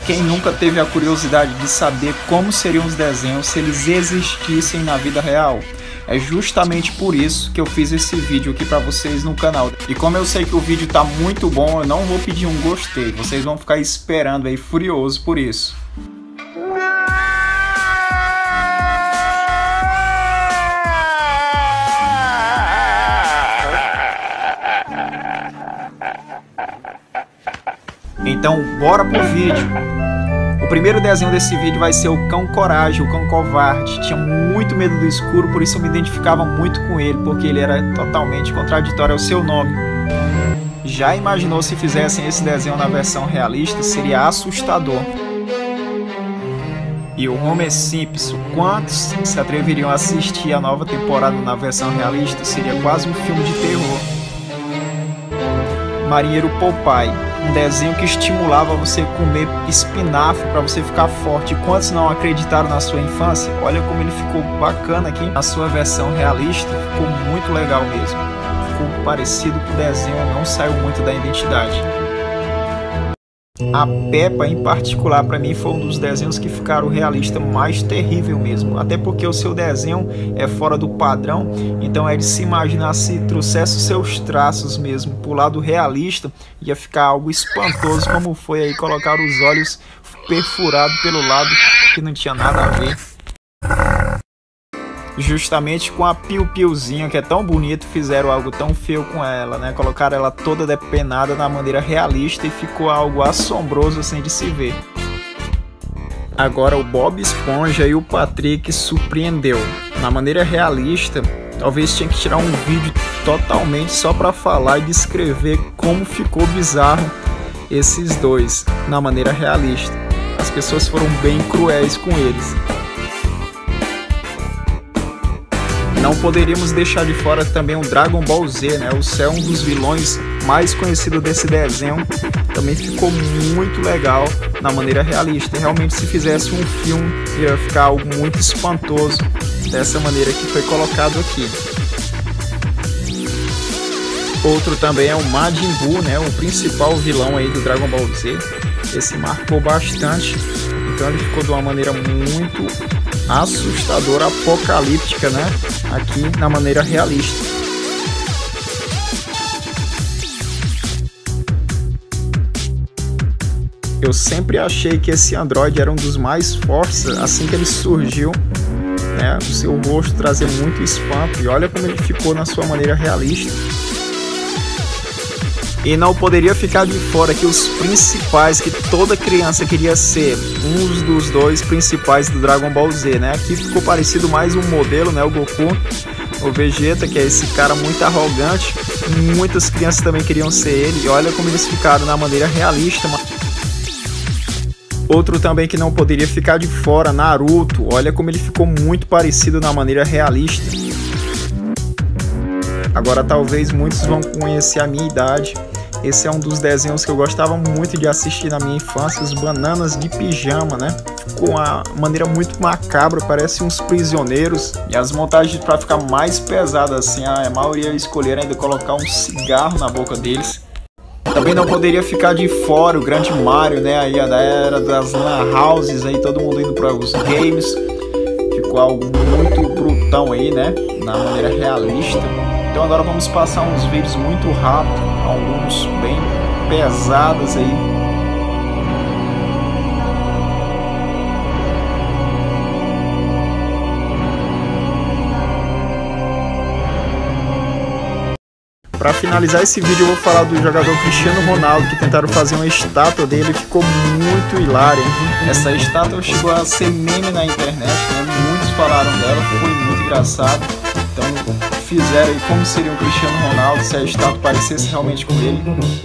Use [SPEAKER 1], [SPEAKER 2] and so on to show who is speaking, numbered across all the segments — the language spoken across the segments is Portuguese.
[SPEAKER 1] Quem nunca teve a curiosidade de saber como seriam os desenhos se eles existissem na vida real? É justamente por isso que eu fiz esse vídeo aqui para vocês no canal. E como eu sei que o vídeo tá muito bom, eu não vou pedir um gostei. Vocês vão ficar esperando aí, furioso por isso. Então, bora pro vídeo. O primeiro desenho desse vídeo vai ser o Cão Coragem, o Cão Covarde. Tinha muito medo do escuro, por isso eu me identificava muito com ele, porque ele era totalmente contraditório ao seu nome. Já imaginou se fizessem esse desenho na versão realista? Seria assustador. E o Homer Simpson, quantos se atreveriam a assistir a nova temporada na versão realista? Seria quase um filme de terror. Marinheiro Popeye, um desenho que estimulava você comer espinafre para você ficar forte. Quantos não acreditaram na sua infância? Olha como ele ficou bacana aqui. Na sua versão realista ficou muito legal mesmo. Ficou parecido com o desenho, não saiu muito da identidade. A Peppa, em particular, para mim foi um dos desenhos que ficaram realista mais terrível mesmo. Até porque o seu desenho é fora do padrão, então é de se imaginar se trouxesse os seus traços mesmo pro lado realista, ia ficar algo espantoso, como foi aí colocar os olhos perfurados pelo lado que não tinha nada a ver. Justamente com a Piu-Piuzinha, que é tão bonito, fizeram algo tão feio com ela, né? Colocaram ela toda depenada na maneira realista e ficou algo assombroso assim de se ver. Agora o Bob Esponja e o Patrick surpreendeu. Na maneira realista, talvez tinha que tirar um vídeo totalmente só para falar e descrever como ficou bizarro esses dois na maneira realista. As pessoas foram bem cruéis com eles. Não poderíamos deixar de fora também o Dragon Ball Z, né? O Cell, um dos vilões mais conhecidos desse desenho, também ficou muito legal na maneira realista. Realmente, se fizesse um filme, ia ficar algo muito espantoso dessa maneira que foi colocado aqui. Outro também é o Majin Buu, né? O principal vilão aí do Dragon Ball Z. Esse marcou bastante, então ele ficou de uma maneira muito assustadora, apocalíptica, né? Aqui na maneira realista. Eu sempre achei que esse androide era um dos mais fortes assim que ele surgiu, né? O seu rosto trazia muito espanto e olha como ele ficou na sua maneira realista. E não poderia ficar de fora que os principais, que toda criança queria ser um dos dois principais do Dragon Ball Z, né? Aqui ficou parecido mais um modelo, né? O Goku, o Vegeta, que é esse cara muito arrogante. Muitas crianças também queriam ser ele. E olha como eles ficaram na maneira realista. Outro também que não poderia ficar de fora, Naruto. Olha como ele ficou muito parecido na maneira realista. Agora talvez muitos vão conhecer a minha idade. Esse é um dos desenhos que eu gostava muito de assistir na minha infância, os Bananas de Pijama, né? Com uma maneira muito macabra, parece uns prisioneiros. E as montagens para ficar mais pesada assim, a maioria escolheram ainda colocar um cigarro na boca deles. Também não poderia ficar de fora o grande Mario, né? Aí da era das lan houses, aí todo mundo indo para os games. Ficou algo muito brutão aí, né? Na maneira realista. Então agora vamos passar uns vídeos muito rápido, alguns bem pesados aí. Para finalizar esse vídeo eu vou falar do jogador Cristiano Ronaldo, que tentaram fazer uma estátua dele, ficou muito hilária. Essa estátua chegou a ser meme na internet, né? Muitos falaram dela, foi muito engraçado. Então fizeram aí como seria o Cristiano Ronaldo se a estátua parecesse realmente com ele.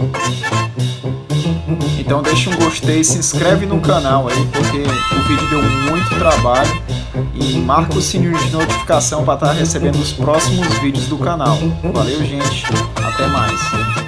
[SPEAKER 1] Então deixa um gostei, se inscreve no canal aí, porque o vídeo deu muito trabalho. E marca o sininho de notificação para estar recebendo os próximos vídeos do canal. Valeu, gente. Até mais.